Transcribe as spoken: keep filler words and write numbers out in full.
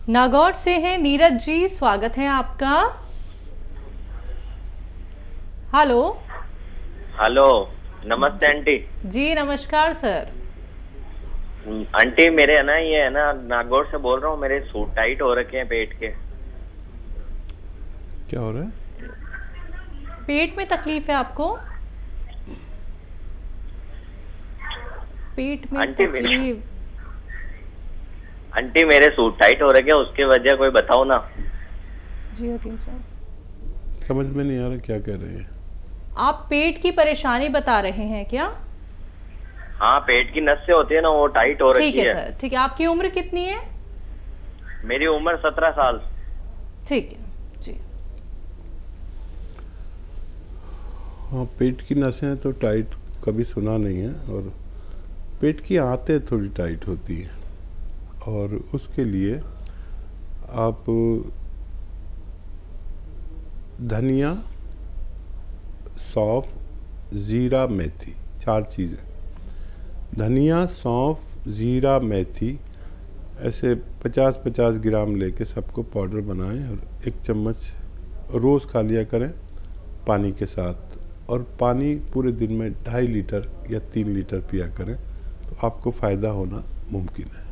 नागौर से हैं नीरज जी, स्वागत है आपका। हेलो। हेलो, नमस्ते आंटी जी नमस्कार सर। आंटी मेरे है ना, ये है ना, नागौर से बोल रहा हूँ। मेरे सूट टाइट हो रखे हैं पेट के। क्या हो रहा है? पेट में तकलीफ है आपको? पेट में आंटी मेरे तकलीफ। आंटी मेरे सूट टाइट हो रखे हैं, उसकी वजह कोई बताओ ना। जी हकीम साहब, समझ में नहीं आ रहा क्या कह रहे हैं आप पेट की परेशानी बता रहे हैं क्या? हाँ, पेट की नस से होती है ना, वो टाइट हो ठीक रखी है है। सर, ठीक है। आपकी उम्र कितनी है? मेरी उम्र सत्रह साल। ठीक है जी। हाँ, पेट की नसें तो टाइट कभी सुना नहीं है, और पेट की आंतें थोड़ी टाइट होती हैं, और उसके लिए आप धनिया, सौंफ, ज़ीरा, मेथी, चार चीज़ें, धनिया, सौंफ, ज़ीरा, मेथी, ऐसे पचास पचास ग्राम लेके सबको पाउडर बनाएं और एक चम्मच रोज़ खा लिया करें पानी के साथ। और पानी पूरे दिन में ढाई लीटर या तीन लीटर पिया करें, तो आपको फ़ायदा होना मुमकिन है।